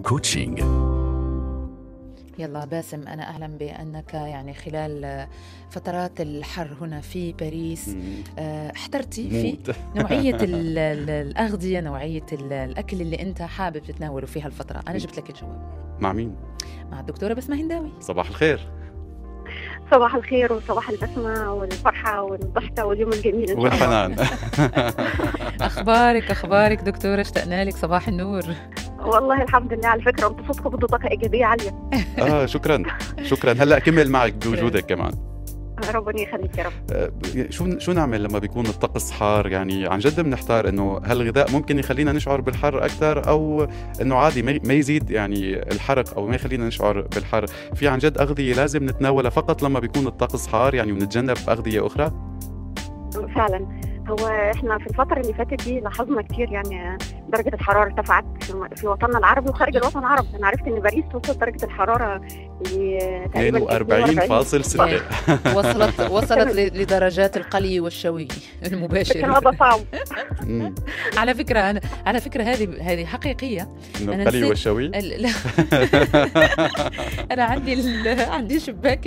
كوتشنج. يلا باسم، أنا أعلم بأنك يعني خلال فترات الحر هنا في باريس احترتي في نوعية الأغذية، نوعية الأكل اللي أنت حابب تتناوله في هالفترة. أنا جبت لك الجواب. مع مين؟ مع الدكتورة بسمة هنداوي. صباح الخير. صباح الخير وصباح البسمة والفرحة والضحكة واليوم الجميل والحنان. أخبارك دكتورة، اشتقنا لك. صباح النور. والله الحمد لله. على فكرة انتوا صوتكم بده طاقة إيجابية عالية. شكرا. هلا كمل معك بوجودك كمان. ربنا يخليك يا رب. شو نعمل لما بيكون الطقس حار؟ يعني عن جد بنحتار انه هل الغذاء ممكن يخلينا نشعر بالحر اكثر، او انه عادي ما يزيد يعني الحرق او ما يخلينا نشعر بالحر. في عن جد اغذيه لازم نتناولها فقط لما بيكون الطقس حار يعني، ونتجنب اغذيه اخرى؟ فعلا هو احنا في الفترة اللي فاتت دي لاحظنا كتير يعني درجة الحرارة ارتفعت في وطننا العربي وخارج الوطن العربي. انا عرفت ان باريس وصلت درجة الحرارة ل 42.6. وصلت لدرجات القلي والشوي المباشر. هذا صعب. على فكرة هذه حقيقية. القلي والشوي. لا. انا عندي شباك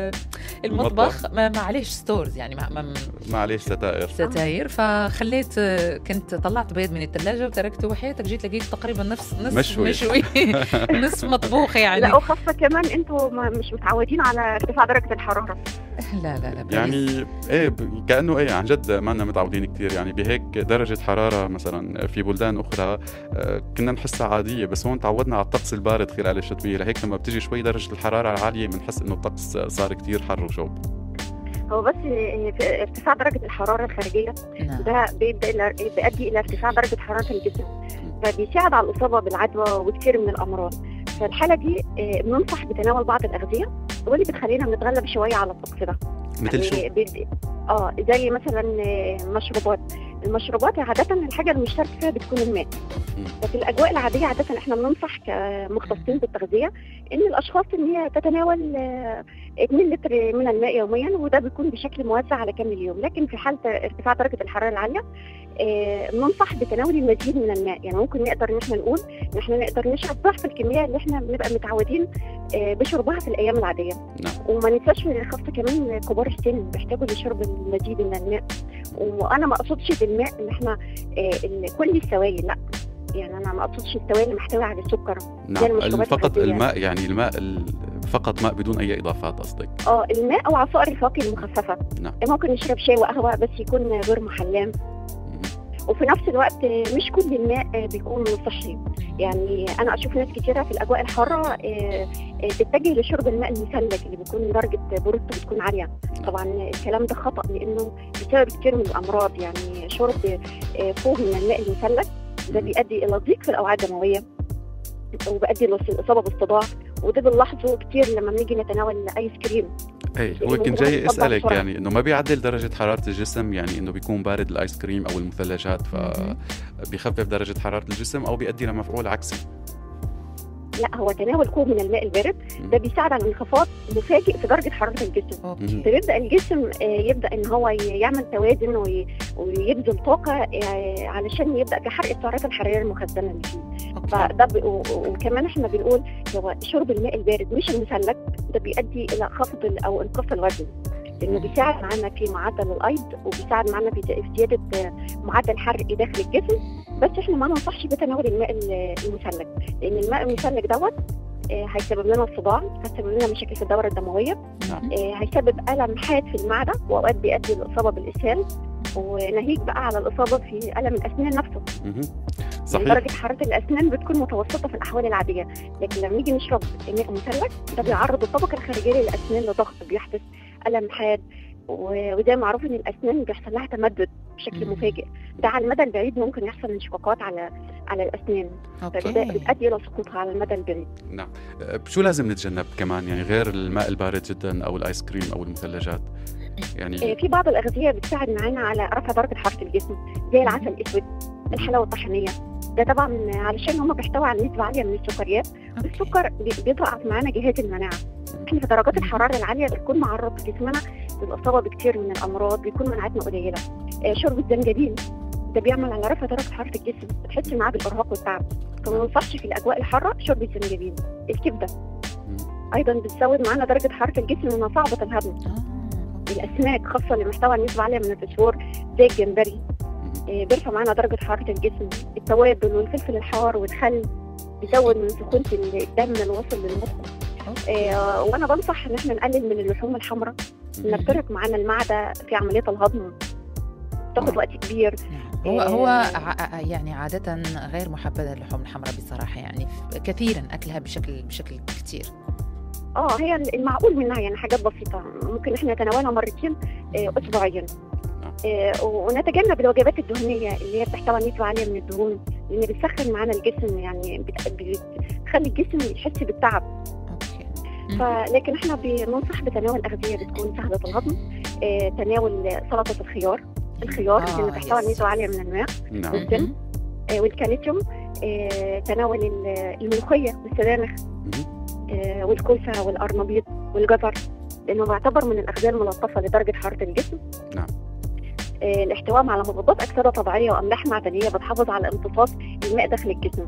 المطبخ ما عليهش ستورز يعني ما عليهش ستاير، فخليت كنت طلعت بيض من الثلاجة وتركته، وحياتك جيت لقيت تقريبا نص مشوي. نصف مطبوخ يعني. لا وخاصة كمان انتوا مش متعودين على ارتفاع درجة الحرارة. لا يعني كأنه عن جد ما لنا متعودين كتير يعني بهيك درجة حرارة. مثلا في بلدان أخرى كنا نحسها عادية، بس هون تعودنا على الطقس البارد خلال الشتوية، لهيك لما بتجي شوي درجة الحرارة العالية بنحس إنه الطقس صار كتير حر وشوب. هو بس في ارتفاع درجة الحرارة الخارجية ده بيؤدي إلى ارتفاع درجة حرارة الجسم، فبيساعد على الإصابة بالعدوى وكثير من الأمراض. فالحالة دي بننصح بتناول بعض الأغذية واللي بتخلينا نتغلب شوية على الطقس ده. مثل شو؟ زي مثلا المشروبات عادة الحاجة المشترك فيها بتكون الماء. ففي الأجواء العادية عادة احنا بننصح كمختصين بالتغذية إن الأشخاص إن هي تتناول 2 لتر من الماء يوميا، وده بيكون بشكل موزع على كامل اليوم. لكن في حالة ارتفاع درجة الحرارة العالية ننصح بتناول المزيد من الماء. يعني ممكن نقدر ان احنا نقول ان احنا نقدر نشرب ضعف الكميه اللي احنا بنبقى متعودين بشربها في الايام العاديه. نعم. وما ننساش خاصه كمان كبار السن بيحتاجوا لشرب المزيد من الماء. وانا ما اقصدش بالماء ان احنا كل السوائل، لا يعني انا ما اقصدش السوائل اللي محتويه على السكر. نعم، فقط الماء يعني فقط ماء بدون اي اضافات قصدك؟ الماء او عصائر الفواكه المخففه. نعم. ممكن نشرب شاي وقهوه بس يكون غير محلام. وفي نفس الوقت مش كل الماء بيكون صحي. يعني انا اشوف ناس كتيره في الاجواء الحاره تتجه لشرب الماء المثلج اللي بيكون درجه برودته بتكون عاليه. طبعا الكلام ده خطا لانه بسبب كتير من الامراض. يعني شرب فوق من الماء المثلج ده بيؤدي الى ضيق في الاوعيه الدمويه وبيؤدي للاصابه بالصداع، وده بنلاحظه كتير لما بنيجي نتناول ايس كريم. هو كنت جاي اسالك يعني انه ما بيعدل درجه حراره الجسم، يعني انه بيكون بارد الايس كريم او المثلجات فبيخفف درجه حراره الجسم او بيؤدي لمفعول عكسي؟ لا، هو تناول كوب من الماء البارد ده بيساعد على انخفاض مفاجئ في درجه حراره الجسم. فبيبدا الجسم يبدا ان هو يعمل توازن ويبذل طاقه علشان يبدا كحرق السعرات الحراريه المخزنه اللي فيه. فده وكمان احنا بنقول هو شرب الماء البارد مش المثلج ده بيؤدي الى خفض او انقاص الوزن، لانه بيساعد معنا في معدل الايض وبيساعد معنا في زياده معدل الحرق داخل الجسم. بس احنا ما ننصحش بتناول الماء المثلج، لان الماء المثلج دوت هيسبب لنا الصداع، هيسبب لنا مشاكل في الدوره الدمويه. هيسبب الم حاد في المعده واوقات بيؤدي للاصابه بالاسهال، وناهيك بقى على الاصابه في الم الاسنان نفسه. صحيح. درجه حراره الاسنان بتكون متوسطه في الاحوال العاديه، لكن لما نيجي نشرب ماء مثلج ده بيعرض الطبقه الخارجيه للاسنان لضغط، بيحدث الم حاد. وده معروف ان الاسنان بيحصل لها تمدد بشكل مفاجئ، ده على المدى البعيد ممكن يحصل انشقاقات على الاسنان، فبتؤدي الى سقوطها على المدى البعيد. نعم. شو لازم نتجنب كمان يعني غير الماء البارد جدا او الايس كريم او المثلجات؟ يعني في بعض الاغذيه بتساعد معانا على رفع درجه حراره الجسم زي العسل الاسود، الحلاوه الطحينيه. ده طبعا علشان هم بيحتوي على نسبه عاليه من السكريات، والسكر بيضعف معانا جهاز المناعه. احنا في درجات الحراره العاليه بتكون معرض جسمنا للاصابه بكثير من الامراض، بيكون مناعتنا قليله. شرب الزنجبيل ده بيعمل على رفع درجه حراره الجسم، بتحس معاه بالارهاق والتعب. فما ننصحش في الاجواء الحاره شرب الزنجبيل. الكبده ايضا بتزود معانا درجه حراره الجسم لانها صعبه الهضم. الاسماك خاصه اللي محتوى على نسبه عاليه من الفسفور زي الجمبري بيرفع معانا درجه حراره الجسم. التوابل والفلفل الحار والخل بيزود من سخونه الدم الواصل للمخ. وانا بنصح ان احنا نقلل من اللحوم الحمراء، انها بترهق معانا المعده في عمليه الهضم، تاخد وقت كبير. هو يعني عادة غير محبذة اللحوم الحمراء بصراحة، يعني كثيرا أكلها بشكل كتير. هي المعقول منها يعني حاجات بسيطة ممكن احنا نتناولها مرتين أسبوعيا. ونتجنب الوجبات الدهنية اللي هي بتحتوي على نسبة عالية من الدهون، لأن بتسخن معانا الجسم، يعني بتخلي الجسم يحس بالتعب. لكن احنا بننصح بتناول أغذية بتكون سهلة الهضم. تناول سلطة الخيار اللي بتحتوي على نسبة عالية من الماء والزن والكالسيوم. تناول الملوخية والسبانخ والكوسة والقرنبيط والجزر، لأنه يعتبر من الأغذية الملطفة لدرجة حرارة الجسم. نعم. الاحتواء على مضادات أكسدة طبيعية وأملاح معدنية بتحافظ على امتصاص الماء داخل الجسم.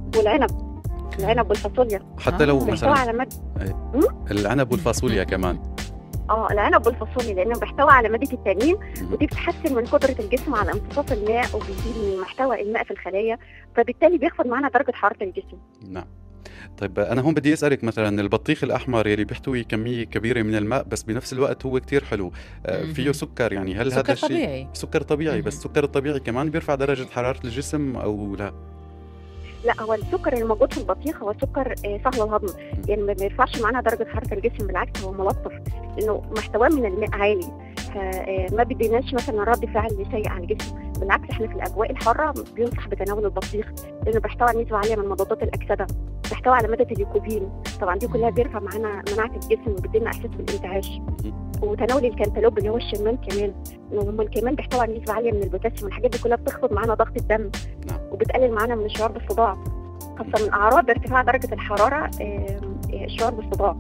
والعنب والفاصوليا حتى لو مثلا على العنب والفاصوليا كمان. العنب والفاصوليا لأنه بيحتوي على مادة التانين، ودي بتحسن من قدرة الجسم على امتصاص الماء وبيزيد من محتوى الماء في الخلايا، فبالتالي بيخفض معنا درجة حرارة الجسم. نعم. طيب أنا هون بدي أسألك مثلا البطيخ الأحمر يلي بيحتوي كمية كبيرة من الماء بس بنفس الوقت هو كتير حلو، فيه سكر، يعني هل هذا الشيء سكر طبيعي؟ بس السكر الطبيعي كمان بيرفع درجة حرارة الجسم أو لا؟ لا، هو السكر الموجود في البطيخ هو سكر سهل الهضم، يعني ما بيرفعش معانا درجة حرارة الجسم، بالعكس هو ملطف لأنه محتواه من الماء عالي، فما بيديناش مثلا رد فعل سيء على الجسم. بالعكس احنا في الأجواء الحارة بينصح بتناول البطيخ لأنه بيحتوي على نسبة عالية من مضادات الأكسدة، بيحتوي على مادة الليكوبين، طبعا دي كلها بيرفع معانا مناعة الجسم وبيدينا إحساس بالانتعاش. وتناول الكنتالوب اللي هو الشمام كمان، لأنه كمان بيحتوي على نسبة عالية من البوتاسيوم، الحاجات دي كلها بتخفض معانا ضغط الدم وبتقلل معانا من الشعور بالصداع، خاصة من أعراض ارتفاع درجة الحرارة الشعور بالصداع.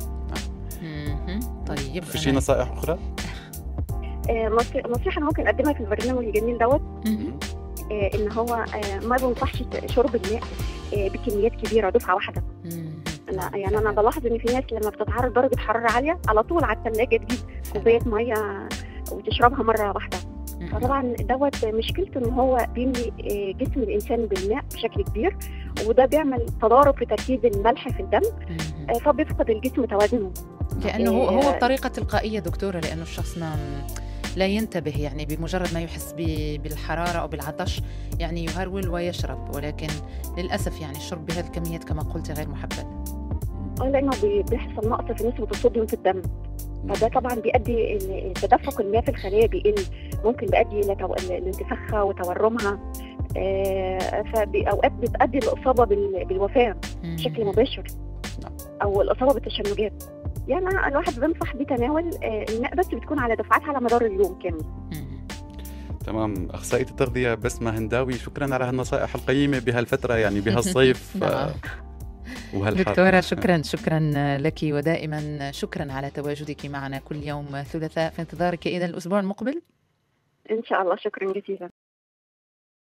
طيب في شيء نصائح أخرى؟ نصيحة ممكن أقدمها في البرنامج الجميل دوت، إن هو ما بنصحش شرب الماء بكميات كبيرة دفعة واحدة. يعني أنا بلاحظ إن في ناس لما بتتعرض درجة حرارة عالية على طول على الثلاجة تجيب كوباية مية وتشربها مرة واحدة، فطبعا دوت مشكلته إن هو بيملي جسم الإنسان بالماء بشكل كبير، وده بيعمل تضارب في تركيز الملح في الدم، فبيفقد الجسم توازنه. لأنه هو بطريقة تلقائية دكتورة، لأنه الشخص لا ينتبه، يعني بمجرد ما يحس بالحرارة أو بالعطش يعني يهرول ويشرب، ولكن للأسف يعني الشرب بهذه الكميات كما قلت غير محبذ. لأنه بيحصل نقص في نسبة الصوديوم في الدم، فده طبعا بيؤدي تدفق الماء في الخلايا بيقل، ممكن بيؤدي لانتفاخها وتورمها، فأوقات بتؤدي للإصابة بالوفاة بشكل مباشر أو الإصابة بالتشنجات. يعني الواحد بينصح بتناول الماء بس بتكون على دفعات على مدار اليوم كامل. تمام. أخصائية التغذية بسمة هنداوي، شكرا على هالنصائح القيمة بهالفترة، يعني بهالصيف وهالحر. دكتورة شكرا لك، ودائما شكرا على تواجدك معنا كل يوم ثلاثاء. في انتظارك إذا الأسبوع المقبل إن شاء الله. شكرا جزيلا.